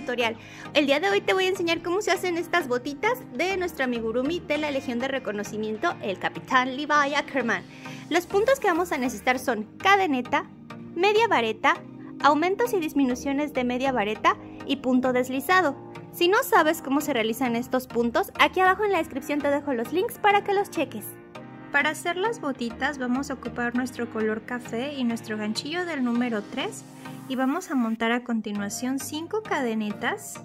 tutorial. El día de hoy te voy a enseñar cómo se hacen estas botitas de nuestro amigurumi de la Legión de Reconocimiento, el Capitán Levi Ackerman. Los puntos que vamos a necesitar son cadeneta, media vareta, aumentos y disminuciones de media vareta y punto deslizado. Si no sabes cómo se realizan estos puntos, aquí abajo en la descripción te dejo los links para que los cheques. Para hacer las botitas vamos a ocupar nuestro color café y nuestro ganchillo del número 3 y vamos a montar a continuación 5 cadenetas.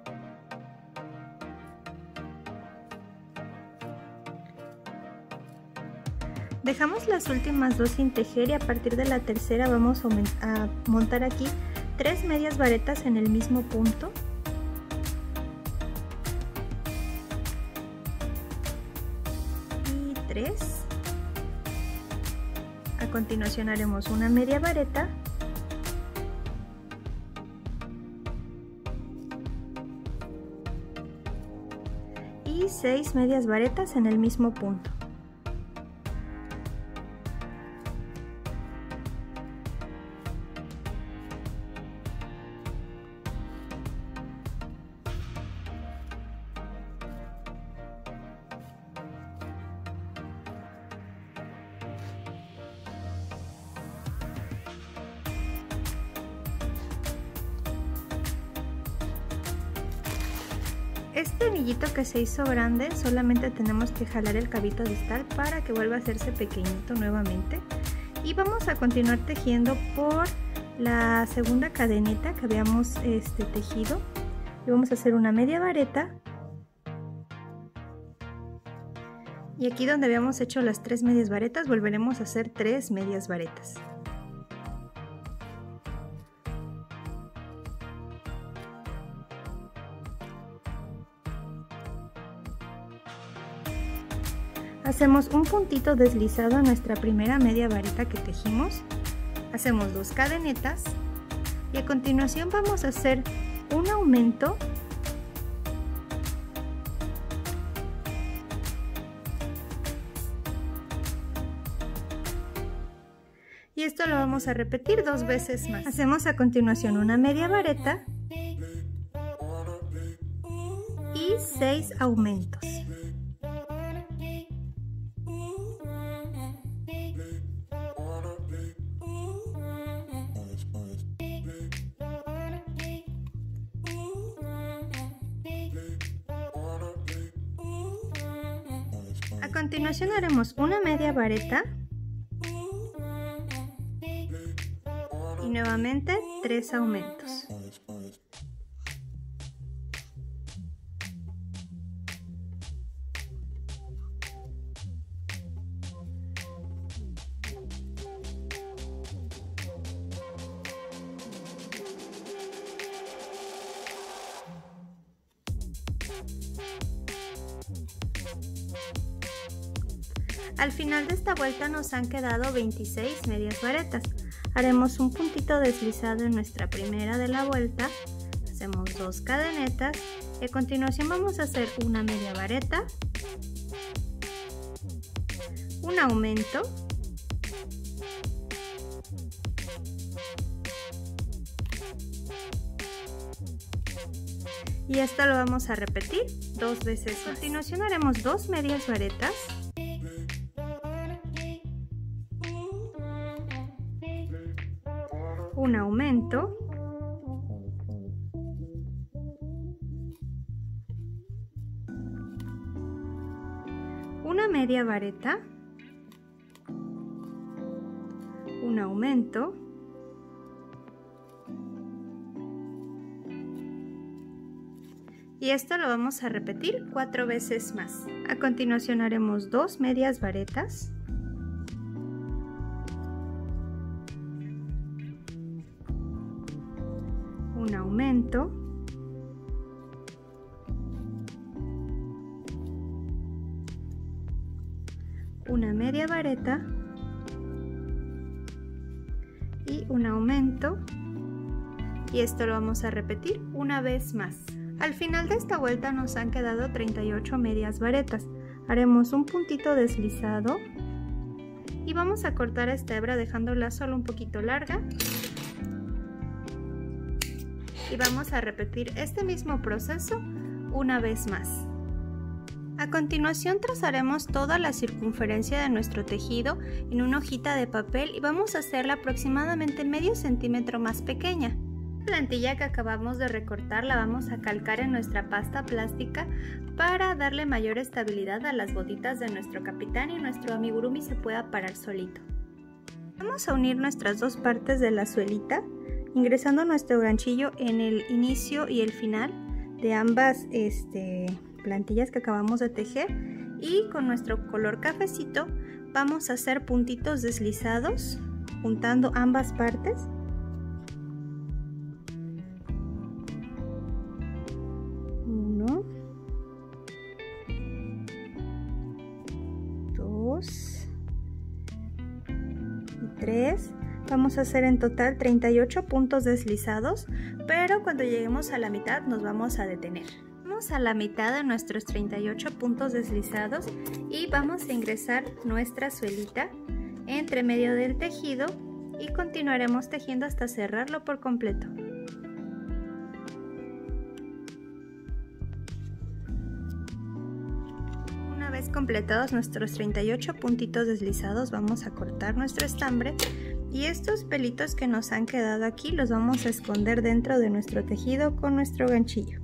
Dejamos las últimas 2 sin tejer y a partir de la tercera vamos a montar aquí 3 medias varetas en el mismo punto. Y 3. A continuación haremos una media vareta. Y 6 medias varetas en el mismo punto. Este anillito que se hizo grande solamente tenemos que jalar el cabito distal para que vuelva a hacerse pequeñito nuevamente. Y vamos a continuar tejiendo por la segunda cadeneta que habíamos tejido. Y vamos a hacer una media vareta. Y aquí donde habíamos hecho las 3 medias varetas volveremos a hacer 3 medias varetas. Hacemos un puntito deslizado a nuestra primera media vareta que tejimos, hacemos 2 cadenetas y a continuación vamos a hacer un aumento y esto lo vamos a repetir 2 veces más. Hacemos a continuación una media vareta y 6 aumentos. A continuación haremos una media vareta y nuevamente 3 aumentos. Al final de esta vuelta nos han quedado 26 medias varetas. Haremos un puntito deslizado en nuestra primera de la vuelta, hacemos 2 cadenetas y a continuación vamos a hacer una media vareta, un aumento y esto lo vamos a repetir 2 veces. A continuación haremos 2 medias varetas, un aumento una media vareta, un aumento y esto lo vamos a repetir 4 veces más. A continuación haremos 2 medias varetas, un aumento una media vareta y un aumento y esto lo vamos a repetir una vez más. Al final de esta vuelta nos han quedado 38 medias varetas. Haremos un puntito deslizado y vamos a cortar esta hebra dejándola solo un poquito larga. y vamos a repetir este mismo proceso una vez más. A continuación trazaremos toda la circunferencia de nuestro tejido en una hojita de papel y vamos a hacerla aproximadamente medio centímetro más pequeña. La plantilla que acabamos de recortar la vamos a calcar en nuestra pasta plástica para darle mayor estabilidad a las botitas de nuestro capitán y nuestro amigurumi se pueda parar solito. Vamos a unir nuestras dos partes de la suelita ingresando nuestro ganchillo en el inicio y el final de ambas plantillas que acabamos de tejer y con nuestro color cafecito vamos a hacer puntitos deslizados juntando ambas partes. Uno, dos y tres. Vamos a hacer en total 38 puntos deslizados, pero cuando lleguemos a la mitad nos vamos a detener. Vamos a la mitad de nuestros 38 puntos deslizados y vamos a ingresar nuestra suelita entre medio del tejido y continuaremos tejiendo hasta cerrarlo por completo. Una vez completados nuestros 38 puntitos deslizados vamos a cortar nuestro estambre y estos pelitos que nos han quedado aquí los vamos a esconder dentro de nuestro tejido con nuestro ganchillo.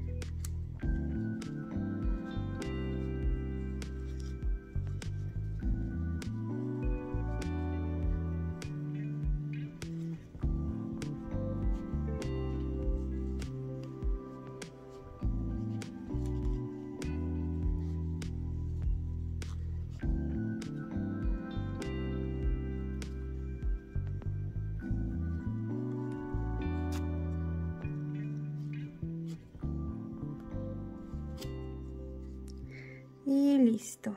Y listo.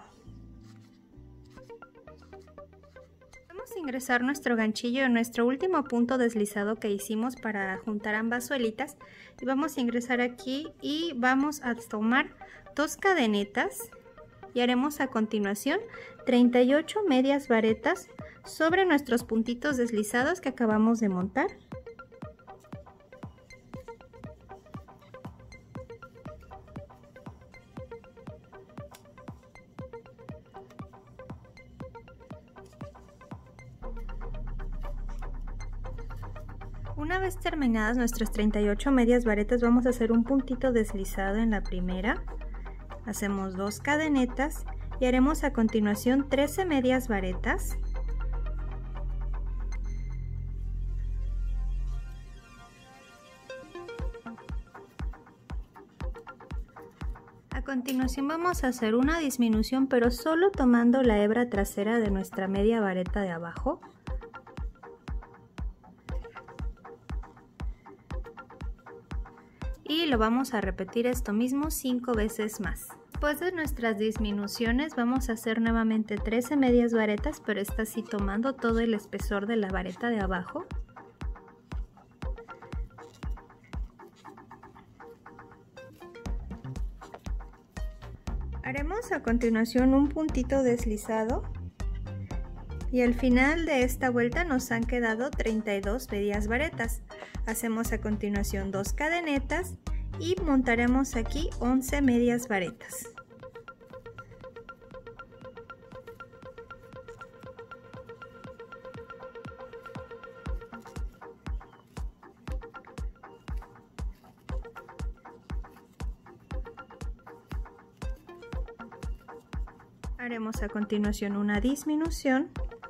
Vamos a ingresar nuestro ganchillo en nuestro último punto deslizado que hicimos para juntar ambas suelitas y vamos a ingresar aquí y vamos a tomar 2 cadenetas y haremos a continuación 38 medias varetas sobre nuestros puntitos deslizados que acabamos de montar. Una vez terminadas nuestras 38 medias varetas vamos a hacer un puntito deslizado en la primera, hacemos 2 cadenetas y haremos a continuación 13 medias varetas. A continuación vamos a hacer una disminución pero solo tomando la hebra trasera de nuestra media vareta de abajo. Y lo vamos a repetir esto mismo 5 veces más. Después de nuestras disminuciones vamos a hacer nuevamente 13 medias varetas, pero esta sí tomando todo el espesor de la vareta de abajo. Haremos a continuación un puntito deslizado y al final de esta vuelta nos han quedado 32 medias varetas. Hacemos a continuación 2 cadenetas y montaremos aquí 11 medias varetas. Haremos a continuación una disminución.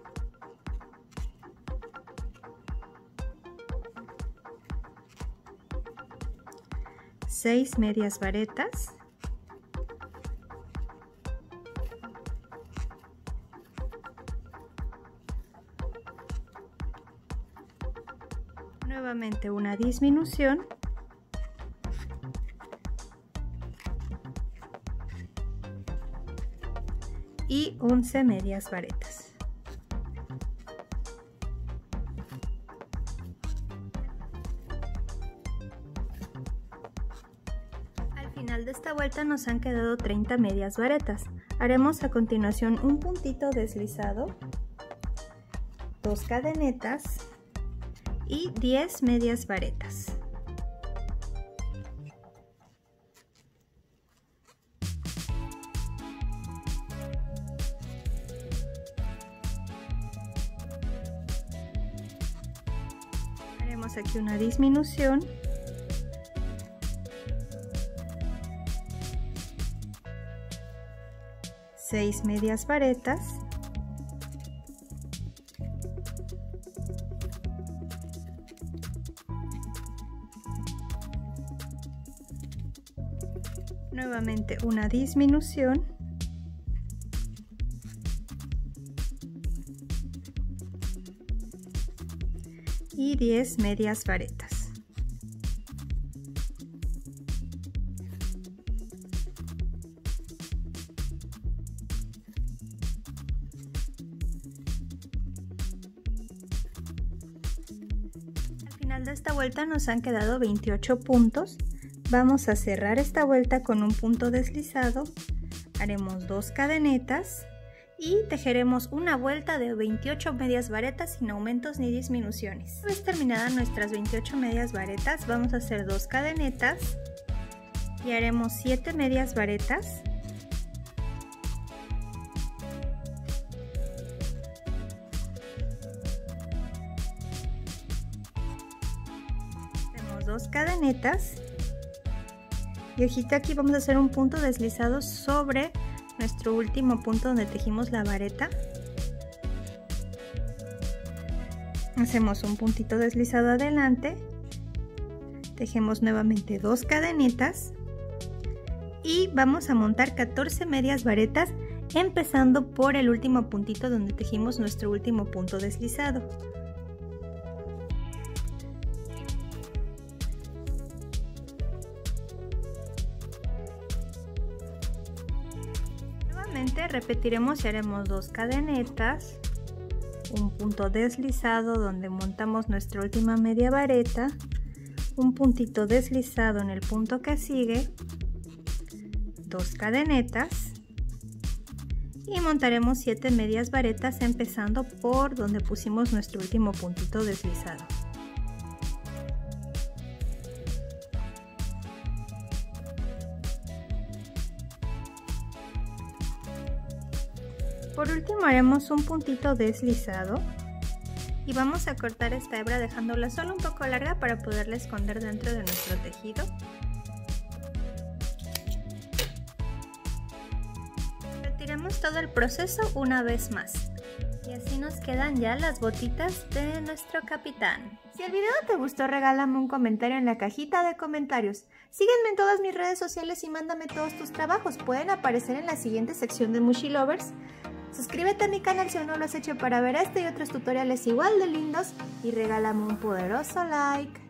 Seis medias varetas. Nuevamente una disminución. Y 11 medias varetas. Al final de esta vuelta nos han quedado 30 medias varetas. Haremos a continuación un puntito deslizado, 2 cadenetas y 10 medias varetas. Hacemos aquí una disminución. Seis medias varetas. Nuevamente una disminución. Y 10 medias varetas. Al final de esta vuelta nos han quedado 28 puntos. Vamos a cerrar esta vuelta con un punto deslizado, haremos 2 cadenetas y tejeremos una vuelta de 28 medias varetas sin aumentos ni disminuciones. Una vez terminadas nuestras 28 medias varetas, vamos a hacer 2 cadenetas y haremos 7 medias varetas. Hacemos 2 cadenetas. Y ojito, aquí vamos a hacer un punto deslizado sobre nuestro último punto donde tejimos la vareta. Hacemos un puntito deslizado adelante, tejemos nuevamente 2 cadenetas y vamos a montar 14 medias varetas empezando por el último puntito donde tejimos nuestro último punto deslizado. Repetiremos y haremos 2 cadenetas, un punto deslizado donde montamos nuestra última media vareta, un puntito deslizado en el punto que sigue, 2 cadenetas y montaremos 7 medias varetas empezando por donde pusimos nuestro último puntito deslizado. Por último haremos un puntito deslizado y vamos a cortar esta hebra dejándola solo un poco larga para poderla esconder dentro de nuestro tejido. Retiremos todo el proceso una vez más y así nos quedan ya las botitas de nuestro capitán. Si el video te gustó, regálame un comentario en la cajita de comentarios. Sígueme en todas mis redes sociales y mándame todos tus trabajos. Pueden aparecer en la siguiente sección de Mushi Lovers. Suscríbete a mi canal si aún no lo has hecho para ver este y otros tutoriales igual de lindos y regálame un poderoso like.